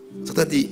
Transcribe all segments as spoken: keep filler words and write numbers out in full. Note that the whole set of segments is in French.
Satan dit,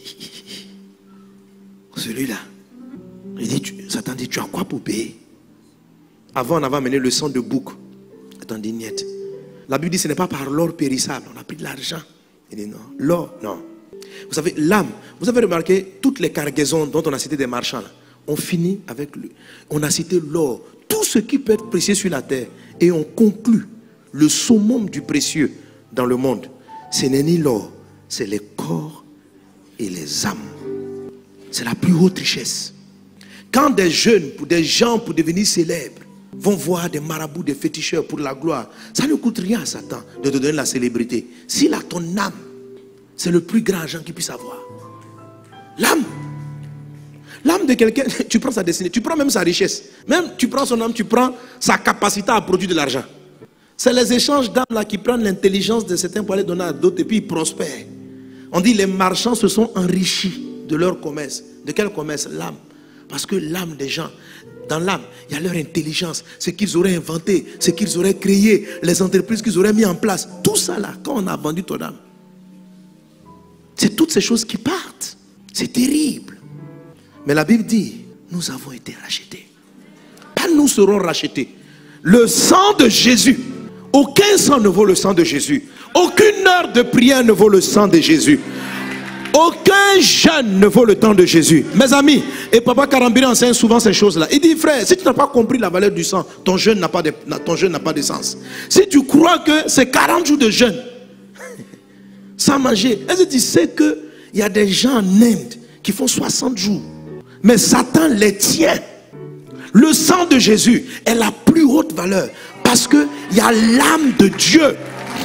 celui-là, il dit, tu, Satan dit, tu as quoi pour payer? Avant, on avait amené le sang de bouc. Satan dit, niet. La Bible dit, ce n'est pas par l'or périssable. On a pris de l'argent. Il dit, non. L'or, non. Vous savez, l'âme, vous avez remarqué, toutes les cargaisons dont on a cité des marchands, là, on finit avec le, on a cité l'or, tout ce qui peut être précieux sur la terre, et on conclut le summum du précieux dans le monde. Ce n'est ni l'or, c'est les corps et les âmes. C'est la plus haute richesse. Quand des jeunes, pour des gens pour devenir célèbres, vont voir des marabouts, des féticheurs pour la gloire, ça ne coûte rien à Satan de te donner la célébrité. S'il a ton âme, c'est le plus grand argent qu'il puisse avoir. L'âme. L'âme de quelqu'un, tu prends sa destinée, tu prends même sa richesse. Même tu prends son âme, tu prends sa capacité à produire de l'argent. C'est les échanges d'âmes là qui prennent l'intelligence de certains pour aller donner à d'autres et puis ils prospèrent. On dit les marchands se sont enrichis de leur commerce. De quel commerce? L'âme. Parce que l'âme des gens, dans l'âme, il y a leur intelligence, ce qu'ils auraient inventé, ce qu'ils auraient créé, les entreprises qu'ils auraient mis en place. Tout ça là, quand on a vendu ton âme, c'est toutes ces choses qui partent. C'est terrible. Mais la Bible dit, nous avons été rachetés. Pas nous serons rachetés. Le sang de Jésus, aucun sang ne vaut le sang de Jésus. Aucune heure de prière ne vaut le sang de Jésus. Aucun jeûne ne vaut le temps de Jésus. Mes amis, et Papa Karambiri enseigne souvent ces choses-là. Il dit, frère, si tu n'as pas compris la valeur du sang, ton jeûne n'a pas de, ton jeûne n'a pas de sens. Si tu crois que c'est quarante jours de jeûne, sans manger, est-ce que tu sais qu'il y a des gens en Inde qui font soixante jours, mais Satan les tient. Le sang de Jésus est la plus haute valeur parce qu'il y a l'âme de Dieu.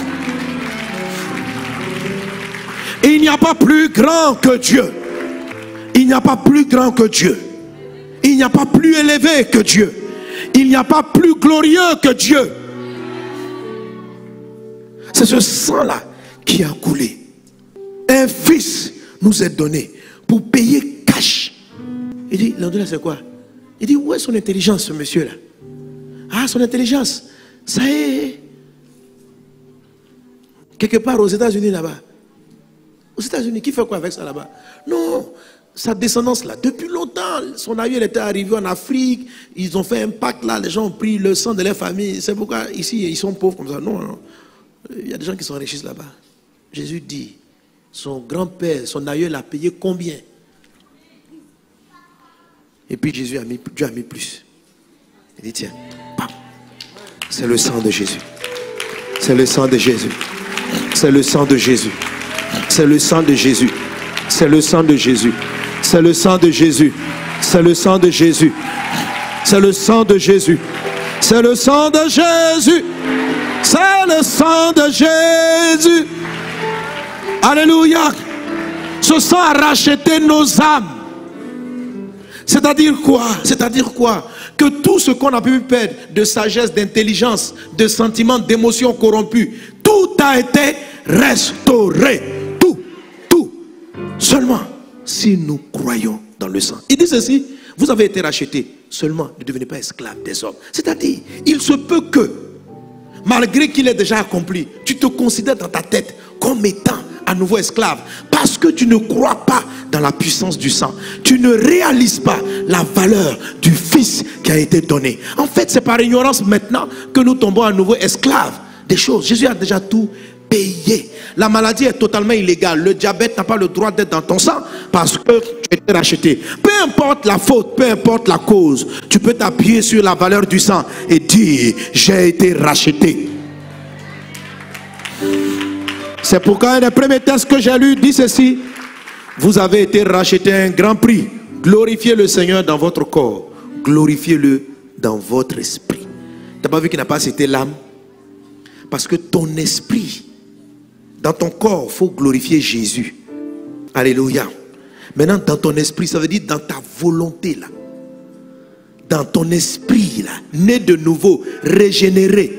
Et il n'y a pas plus grand que Dieu. Il n'y a pas plus grand que Dieu. Il n'y a pas plus élevé que Dieu. Il n'y a pas plus glorieux que Dieu. C'est ce sang-là qui a coulé. Un fils nous est donné pour payer cash. Il dit, l'endroit c'est quoi? Il dit, où est son intelligence, ce monsieur-là? Ah, son intelligence, ça est quelque part aux États-Unis là-bas. Aux États-Unis, qui fait quoi avec ça là-bas? Non, sa descendance là, depuis longtemps, son aïeux elle était arrivé en Afrique, ils ont fait un pacte là, les gens ont pris le sang de leur famille. C'est pourquoi ici, ils sont pauvres comme ça. Non, non, il y a des gens qui s'enrichissent là-bas. Jésus dit, son grand-père, son aïeux l'a payé combien? Et puis Jésus a mis, Dieu a mis plus. Il dit, tiens, c'est le sang de Jésus. C'est le sang de Jésus. C'est le sang de Jésus. C'est le sang de Jésus. C'est le sang de Jésus. C'est le sang de Jésus. C'est le sang de Jésus. C'est le sang de Jésus. C'est le sang de Jésus. C'est le sang de Jésus. Alléluia. Ce sang a racheté nos âmes. C'est-à-dire quoi? C'est-à-dire quoi? Que tout ce qu'on a pu perdre de sagesse, d'intelligence, de sentiments, d'émotions corrompues, tout a été restauré. Tout, tout. Seulement si nous croyons dans le sang. Il dit ceci, vous avez été rachetés. Seulement ne devenez pas esclaves des hommes. C'est-à-dire, il se peut que, malgré qu'il est déjà accompli, tu te considères dans ta tête comme étant à nouveau esclave. Parce que tu ne crois pas dans la puissance du sang. Tu ne réalises pas la valeur du Fils qui a été donné. En fait, c'est par ignorance maintenant que nous tombons à nouveau esclaves des choses. Jésus a déjà tout payé. La maladie est totalement illégale. Le diabète n'a pas le droit d'être dans ton sang parce que tu as été racheté. Peu importe la faute, peu importe la cause, tu peux t'appuyer sur la valeur du sang et dire, j'ai été racheté. C'est pourquoi un des premiers textes que j'ai lu dit ceci. Vous avez été racheté à un grand prix. Glorifiez le Seigneur dans votre corps. Glorifiez-le dans votre esprit. Tu n'as pas vu qu'il n'a pas cité l'âme? Parce que ton esprit, dans ton corps, il faut glorifier Jésus. Alléluia. Maintenant, dans ton esprit, ça veut dire dans ta volonté là. Dans ton esprit là, né de nouveau, régénéré.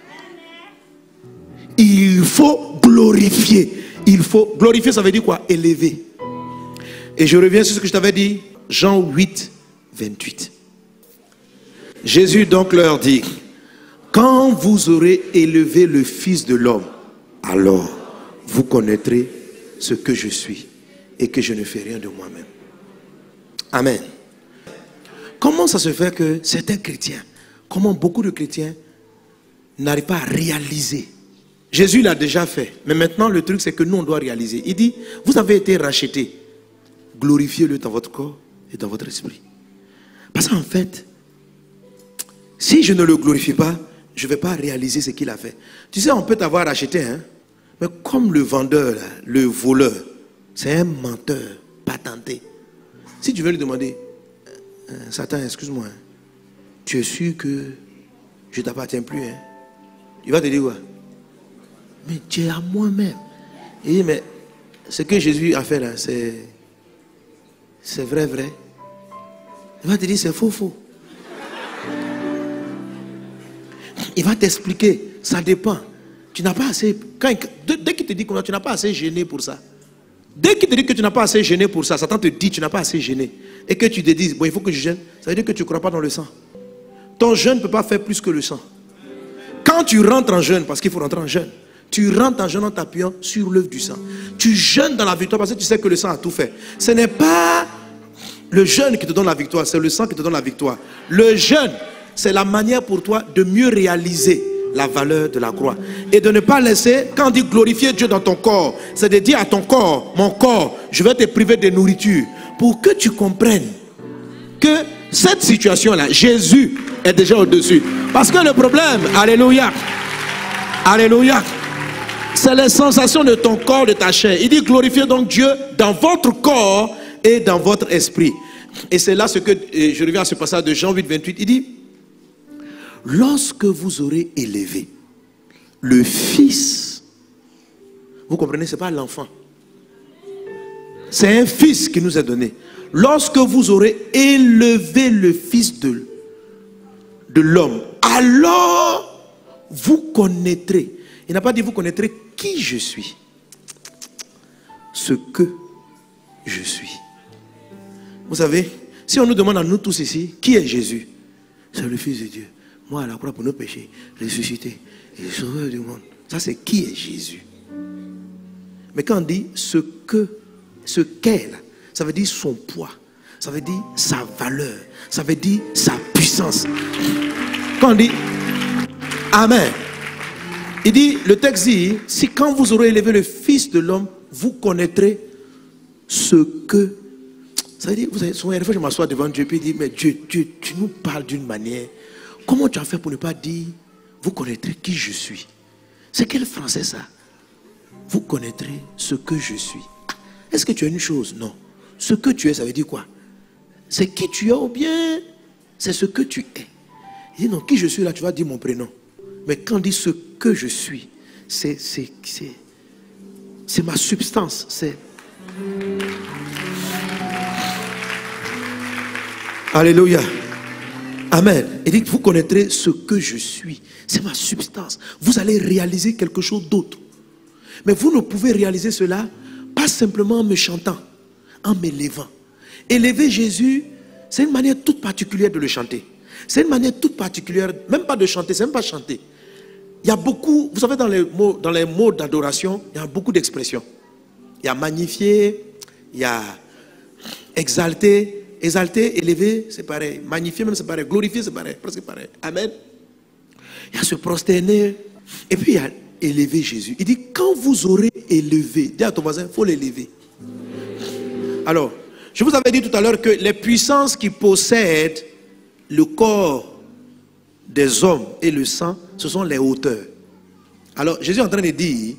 Il faut glorifier. Il faut glorifier, ça veut dire quoi? Élever. Et je reviens sur ce que je t'avais dit, Jean huit, vingt-huit. Jésus donc leur dit, quand vous aurez élevé le Fils de l'homme, alors vous connaîtrez ce que je suis et que je ne fais rien de moi-même. Amen. Comment ça se fait que certains chrétiens, comment beaucoup de chrétiens n'arrivent pas à réaliser? Jésus l'a déjà fait, mais maintenant le truc c'est que nous on doit réaliser. Il dit, vous avez été rachetés, glorifiez-le dans votre corps et dans votre esprit. Parce qu'en fait, si je ne le glorifie pas, je ne vais pas réaliser ce qu'il a fait. Tu sais, on peut t'avoir racheté, hein, mais comme le vendeur, là, le voleur, c'est un menteur patenté. Si tu veux lui demander, euh, Satan, excuse-moi, hein, tu es sûr que je ne t'appartiens plus, hein? Il va te dire quoi? Mais tu es à moi-même. Il dit, mais ce que Jésus a fait là, c'est c'est vrai, vrai. Il va te dire, c'est faux, faux. Il va t'expliquer, ça dépend. Tu n'as pas assez, quand, dès qu'il te dit que tu n'as pas assez gêné pour ça, dès qu'il te dit que tu n'as pas assez gêné pour ça, Satan te dit que tu n'as pas assez gêné, et que tu te dis, bon, il faut que je gêne, ça veut dire que tu ne crois pas dans le sang. Ton jeûne ne peut pas faire plus que le sang. Quand tu rentres en jeûne, parce qu'il faut rentrer en jeûne, tu rentres en jeûne en t'appuyant sur l'œuvre du sang. Tu jeûnes dans la victoire parce que tu sais que le sang a tout fait. Ce n'est pas le jeûne qui te donne la victoire, c'est le sang qui te donne la victoire. Le jeûne, c'est la manière pour toi de mieux réaliser la valeur de la croix. Et de ne pas laisser, quand on dit glorifier Dieu dans ton corps, c'est de dire à ton corps, mon corps, je vais te priver de nourriture. Pour que tu comprennes que cette situation-là, Jésus est déjà au-dessus. Parce que le problème, alléluia, alléluia, c'est les sensations de ton corps, de ta chair. Il dit glorifiez donc Dieu dans votre corps et dans votre esprit. Et c'est là ce que, je reviens à ce passage de Jean huit, vingt-huit, il dit, lorsque vous aurez élevé le Fils, vous comprenez, ce n'est pas l'enfant, c'est un Fils qui nous est donné. Lorsque vous aurez élevé le Fils de, de l'homme, alors vous connaîtrez. Il n'a pas dit vous connaîtrez qui je suis. Ce que je suis. Vous savez, si on nous demande à nous tous ici, qui est Jésus? C'est le Fils de Dieu. Moi à la croix pour nos péchés, ressuscité et le sauveur du monde. Ça c'est qui est Jésus. Mais quand on dit ce que, ce qu'est là, ça veut dire son poids, ça veut dire sa valeur, ça veut dire sa puissance. Quand on dit Amen, il dit, le texte dit, si quand vous aurez élevé le Fils de l'homme, vous connaîtrez ce que... Ça veut dire, vous savez, souvent, une fois je m'assois devant Dieu, puis il dit, mais Dieu, Dieu, tu nous parles d'une manière. Comment tu as fait pour ne pas dire, vous connaîtrez qui je suis? C'est quel français ça? Vous connaîtrez ce que je suis. Est-ce que tu as une chose? Non. Ce que tu es, ça veut dire quoi? C'est qui tu es ou bien c'est ce que tu es? Il dit, non, qui je suis là, tu vas dire mon prénom. Mais quand on dit ce que je suis, c'est ma substance. C'est... Alléluia. Amen. Il dit que vous connaîtrez ce que je suis. C'est ma substance. Vous allez réaliser quelque chose d'autre. Mais vous ne pouvez réaliser cela pas simplement en me chantant, en m'élevant. Élever Jésus, c'est une manière toute particulière de le chanter. C'est une manière toute particulière, même pas de chanter, c'est même pas chanter. Il y a beaucoup, vous savez, dans les mots, dans les mots d'adoration, il y a beaucoup d'expressions. Il y a magnifier, il y a exalter, exalter, élever, c'est pareil. Magnifier même c'est pareil, glorifier c'est pareil, presque pareil. Amen. Il y a se prosterner, et puis il y a élever Jésus. Il dit, quand vous aurez élevé, dis à ton voisin, il faut l'élever. Alors, je vous avais dit tout à l'heure que les puissances qui possèdent le corps des hommes et le sang, ce sont les hauteurs. Alors, Jésus est en train de dire,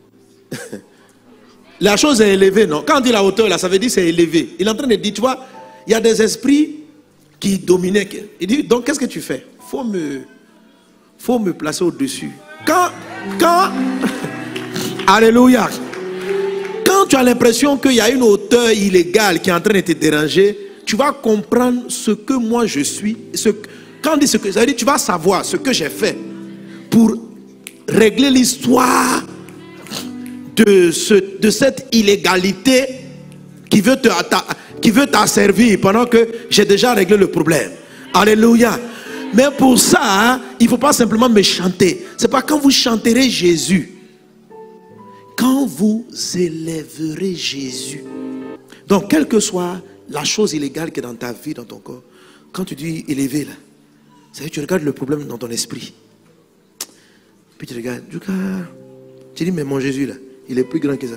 la chose est élevée, non? Quand on dit la hauteur, là, ça veut dire c'est élevé. Il est en train de dire, tu vois, il y a des esprits qui dominaient. Il dit, donc qu'est-ce que tu fais? Il faut me, faut me placer au-dessus. Quand, quand, alléluia, quand tu as l'impression qu'il y a une hauteur illégale qui est en train de te déranger, tu vas comprendre ce que moi je suis. Ce, quand on dit ce que, ça veut dire tu vas savoir ce que j'ai fait pour régler l'histoire de, ce, de cette illégalité qui veut te, qui veut t'asservir pendant que j'ai déjà réglé le problème. Alléluia. Mais pour ça, hein, il ne faut pas simplement me chanter. C'est pas quand vous chanterez Jésus. Quand quand vous élèverez Jésus. Donc, quelle que soit la chose illégale qui est dans ta vie, dans ton corps, quand tu dis élever là, c'est que tu regardes le problème dans ton esprit. Puis tu regardes, tu dis, mais mon Jésus là, il est plus grand que ça.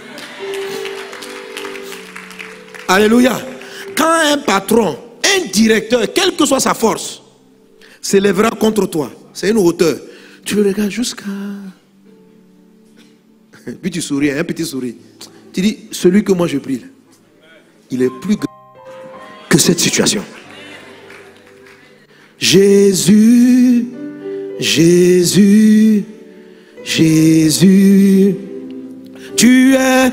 Alléluia. Quand un patron, un directeur, quelle que soit sa force, s'élèvera contre toi, c'est une hauteur. Tu le regardes jusqu'à... Puis tu souris, un petit sourire. Tu dis, celui que moi je prie, il est plus grand que cette situation. Jésus, Jésus, Jésus, tu es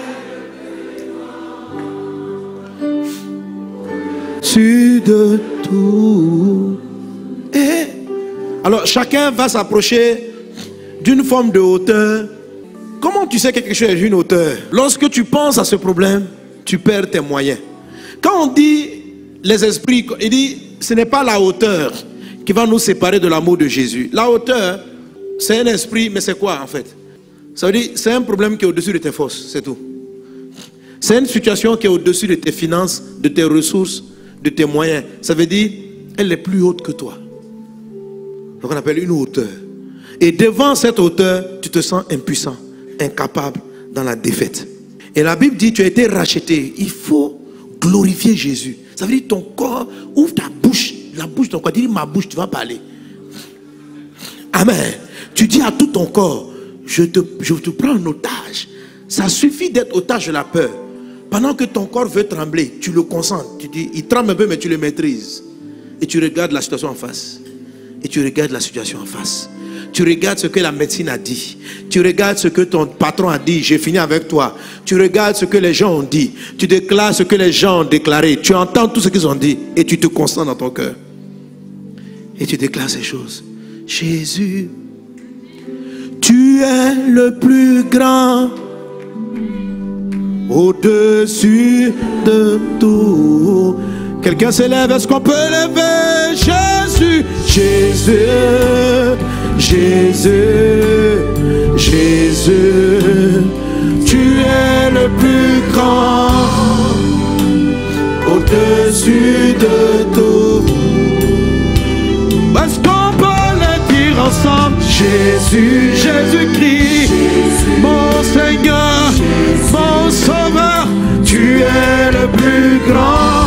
sur de tout. Et alors chacun va s'approcher d'une forme de hauteur. Comment tu sais que quelque chose est une hauteur? Lorsque tu penses à ce problème, tu perds tes moyens. Quand on dit les esprits, il dit ce n'est pas la hauteur qui va nous séparer de l'amour de Jésus. La hauteur, c'est un esprit, mais c'est quoi en fait? Ça veut dire c'est un problème qui est au-dessus de tes forces, c'est tout. C'est une situation qui est au-dessus de tes finances, de tes ressources, de tes moyens. Ça veut dire elle est plus haute que toi. Donc on appelle une hauteur. Et devant cette hauteur, tu te sens impuissant, incapable dans la défaite. Et la Bible dit tu as été racheté. Il faut glorifier Jésus. Ça veut dire ton corps, ouvre ta bouche, la bouche de ton corps, dis ma bouche, tu vas parler. Amen. Tu dis à tout ton corps, je te, je te prends en otage. Ça suffit d'être otage de la peur. Pendant que ton corps veut trembler, tu le concentres. Tu dis, il tremble un peu, mais tu le maîtrises. Et tu regardes la situation en face. Et tu regardes la situation en face. Tu regardes ce que la médecine a dit. Tu regardes ce que ton patron a dit. J'ai fini avec toi. Tu regardes ce que les gens ont dit. Tu déclares ce que les gens ont déclaré. Tu entends tout ce qu'ils ont dit. Et tu te concentres dans ton cœur. Et tu déclares ces choses. Jésus, tu es le plus grand. Au-dessus de tout. Quelqu'un s'élève, est-ce qu'on peut lever? Jésus, Jésus, Jésus, Jésus, tu es le plus grand, au-dessus de tout. Est-ce qu'on peut le dire ensemble? Jésus, Jésus-Christ, mon Seigneur, Jésus, mon Sauveur, tu es le plus grand,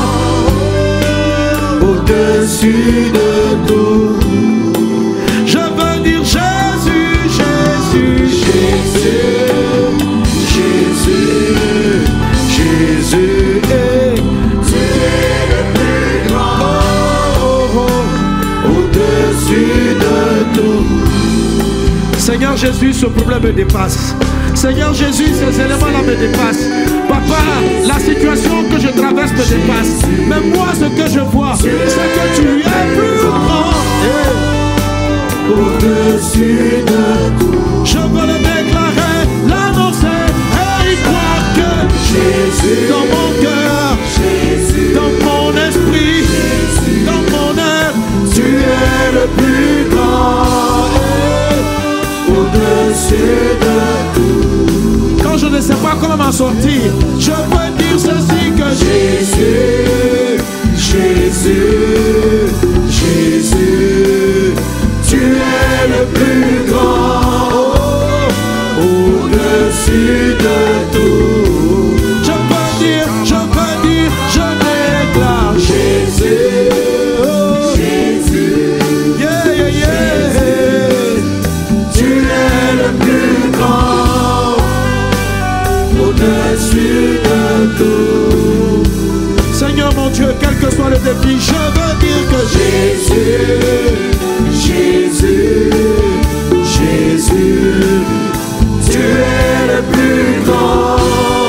au-dessus de tout. Je veux dire Jésus, Jésus, Jésus, Jésus, Jésus, et tu es le plus grand, oh, oh, oh, au-dessus de tout. Seigneur Jésus, ce problème me dépasse. Seigneur Jésus, ces éléments-là me dépassent. Papa, la situation que je traverse me dépasse. Mais moi, ce que je vois, c'est que tu es plus grand. Hey. Au-dessus de tout. Je veux le déclarer, l'annoncer et y croire que Jésus, dans mon cœur, Jésus, dans mon esprit, Jésus, dans mon âme, tu es le plus grand. Hey. Au-dessus de tout. Quand je ne sais pas comment m'en sortir, je peux dire ceci que Jésus, Jésus, Jésus, tu es le plus grand, oh, au-dessus de tout. Je peux dire, je peux dire, je déclare Jésus, oh, Jésus, yeah, yeah, yeah, tu es le plus grand, au-dessus de tout. Seigneur mon Dieu, quel que soit le défi, je veux dire que Jésus, Jésus, Jésus, tu es le plus grand,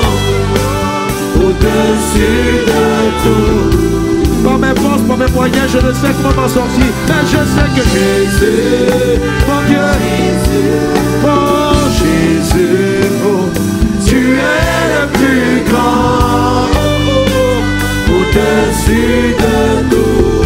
au-dessus de tout. Par mes forces, par mes moyens, je ne sais comment m'en sortir, mais je sais que Jésus, mon Dieu, oh Jésus, oh, tu es le plus grand, au-dessus de tout.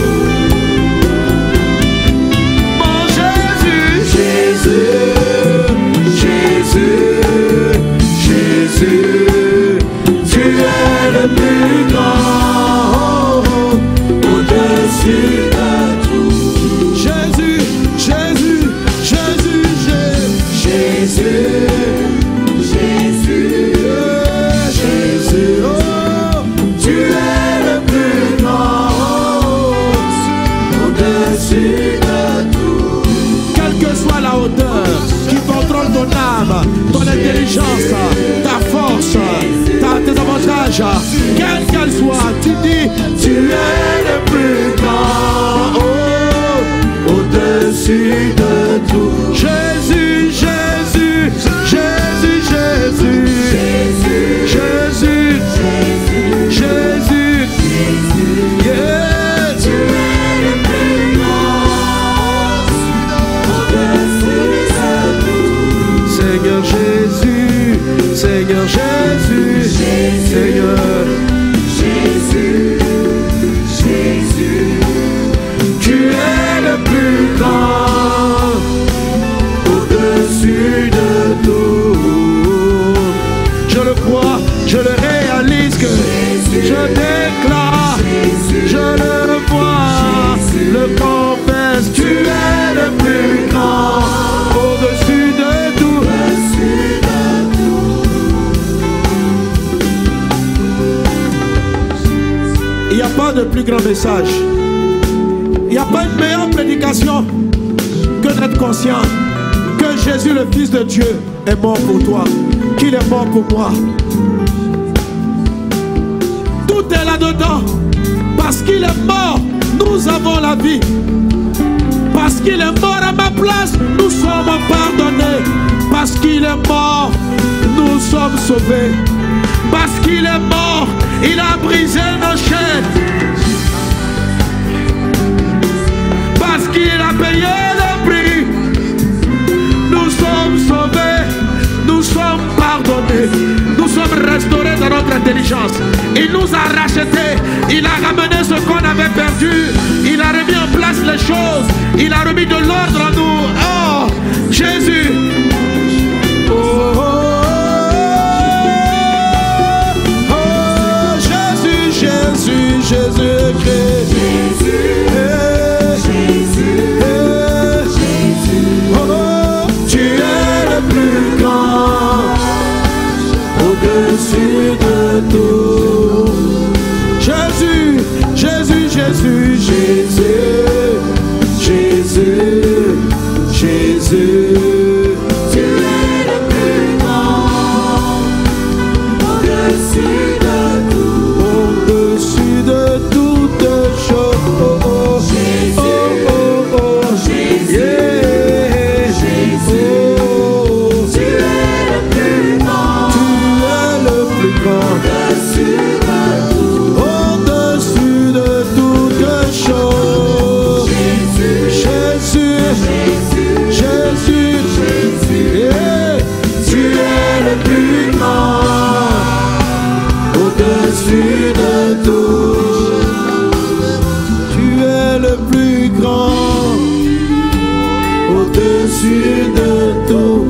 Mon Jésus, Jésus, Jésus, Jésus, tu es le plus grand, au-dessus de tout. Jésus, Jésus, Jésus, Jésus, Jésus, Jésus, oh, tu es le plus grand, au-dessus de tout. Quelle que soit la hauteur qui contrôle ton âme, ton intelligence, ta force, ta, tes avantages, quelle qu'elle soit, tu dis, tu es le plus grand, oh, au-dessus de tout. Jésus, Jésus, Jésus, Jésus, Jésus, Jésus, yeah. Tu es le plus grand, au-dessus de tout. Seigneur Jésus, Seigneur Jésus, Seigneur Jésus, Jésus, tu es le plus grand, au-dessus de tout. Je le crois, je le réalise que je déclare, je le vois, le confesse, tu es le plus grand, au-dessus de tout. Il n'y a pas de plus grand message. Il n'y a pas une meilleure prédication que d'être conscient que Jésus, le Fils de Dieu, est mort pour toi, qu'il est mort pour moi. Tout est là-dedans. Parce qu'il est mort, nous avons la vie. Parce qu'il est mort à ma place, nous sommes pardonnés. Parce qu'il est mort, nous sommes sauvés. Parce qu'il est mort, il a brisé nos chaînes. Parce qu'il a payé le prix, nous sommes sauvés, nous sommes pardonnés, nous sommes restaurés dans notre intelligence. Il nous a rachetés, il a ramené ce qu'on avait perdu, il a remis en place les choses, il a remis de l'ordre en nous. Oh, Jésus. Oh, oh, oh, oh, Jésus, Jésus, Jésus-Christ. Jésus. Au-dessus de tout. Jésus, Jésus, Jésus, Jésus, Jésus, Jésus. Tu es le plus grand, au-dessus de tout, au-dessus de toutes choses. Oh, oh, Jésus, oh, oh, oh, Jésus, yeah. Jésus. Au-dessus de toutes choses. Jésus, Jésus, Jésus, yeah. Tu es le plus grand, au-dessus de tout. Tu es le plus grand, au-dessus de tout.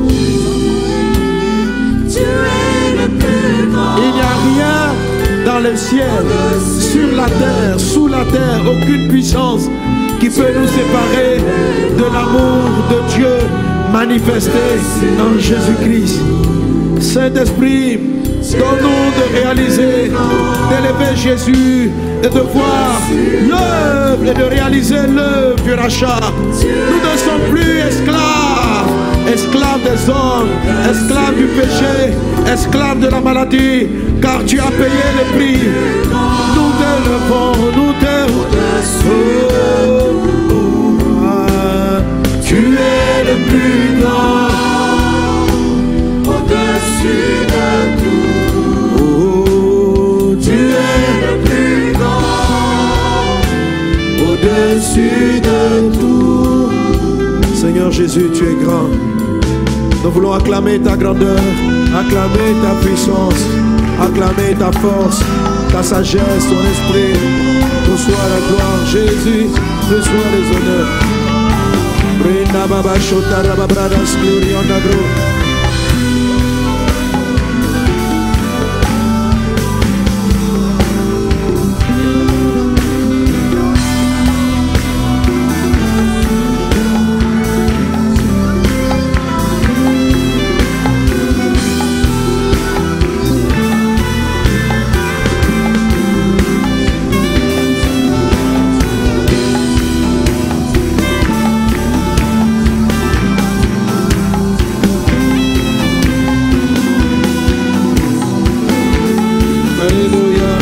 Il n'y a rien dans le ciel, sur la terre, sous la terre, aucune puissance qui peut nous séparer de l'amour de Dieu manifesté en Jésus-Christ. Saint-Esprit, donne-nous de réaliser, d'élever Jésus et de voir l'œuvre et de réaliser l'œuvre du rachat. Nous ne sommes plus esclaves, esclaves des hommes, esclaves du péché, esclaves de la maladie, car tu as payé le prix. Nous t'élevons, nous t'élevons. Oh, oh, ah, tu es le plus grand, au-dessus de tout. Oh, tu es le plus grand, au-dessus de tout. Seigneur Jésus, tu es grand. Nous voulons acclamer ta grandeur, acclamer ta puissance, acclamer ta force, ta sagesse, ton esprit. Reçois la gloire, Jésus, reçois les honneurs. Alléluia.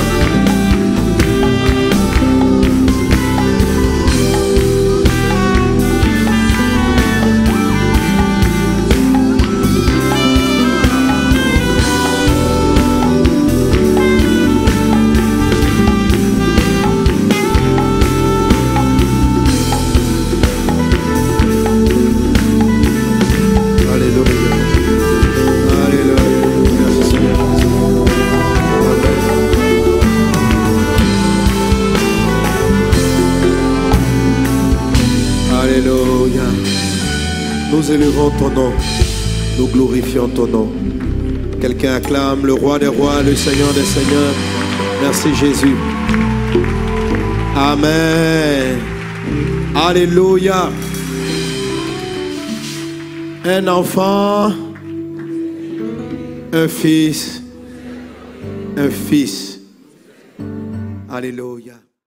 Alléluia. Nous élevons ton nom, nous glorifions ton nom. Quelqu'un acclame le roi des rois, le Seigneur des seigneurs. Merci Jésus. Amen. Alléluia. Un enfant, un fils, un fils. Alléluia.